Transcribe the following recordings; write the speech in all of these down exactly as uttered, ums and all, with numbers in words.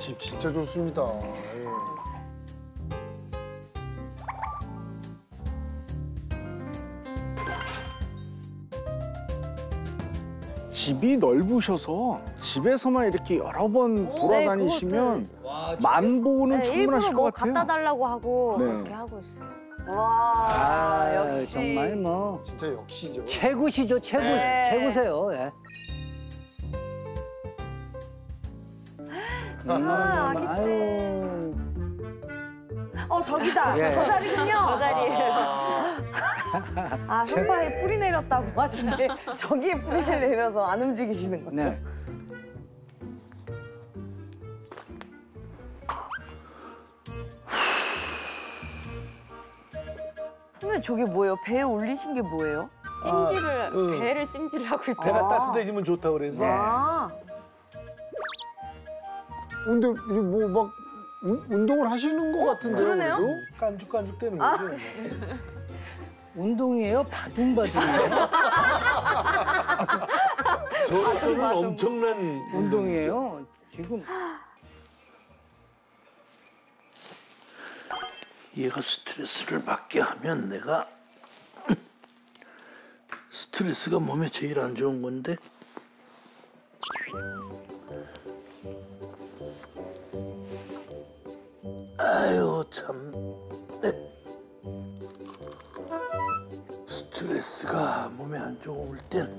집 진짜 좋습니다. 예. 집이 넓으셔서 집에서만 이렇게 여러 번 돌아다니시면 만보는 네, 충분하실 일부러 것 뭐 같아요. 갖다 달라고 하고 네. 그렇게 하고 있어요. 와, 아, 역시. 정말 뭐 진짜 역시죠. 최고시죠, 최고, 네. 최고세요. 예. 음, 아, 아기 아유. 어, 저기다. 예. 저 자리군요. 저 자리에. 아, 소파에 풀이 내렸다고 하시는데 저기에 풀이 내려서 안 움직이시는 거죠? 네. 선생님 저게 뭐예요? 배에 올리신 게 뭐예요? 찜질을 아, 응. 배를 찜질을 하고 있다. 배가 아. 따뜻해지면 좋다 그래서. 아, 근데 이게 뭐 막 운동을 하시는 것 같은데요? 그러네요? 그래도? 깐죽깐죽 되는 거죠. 뭐. 운동이에요? 바둥바둥이에요? 저로서는 엄청난 운동이에요? 지금. 얘가 스트레스를 받게 하면 내가 스트레스가 몸에 제일 안 좋은 건데 아유 참 네. 스트레스가 몸에 안 좋을 땐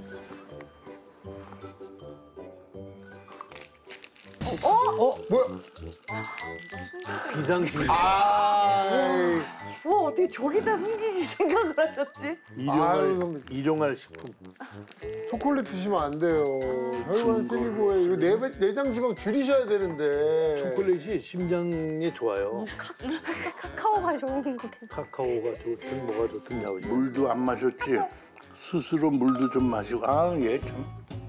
비상식. 와 어떻게 저기다 숨기실 생각을 하셨지? 아유, 일용할, 선배. 일용할 식품. 초콜릿 드시면 안 돼요. 혈관 쓰리고에 이거 내, 내장 지방 줄이셔야 되는데. 초콜릿이 심장에 좋아요. 카카오가 좋은 거. 카카오가 좋든 뭐가 좋든 나오지. 물도 안 마셨지. 스스로 물도 좀 마시고. 아, 얘 참.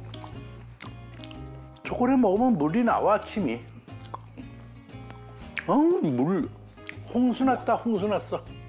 초콜릿 먹으면 물이 나와, 침이. 어, 물. 홍수 났다, 홍수 났어.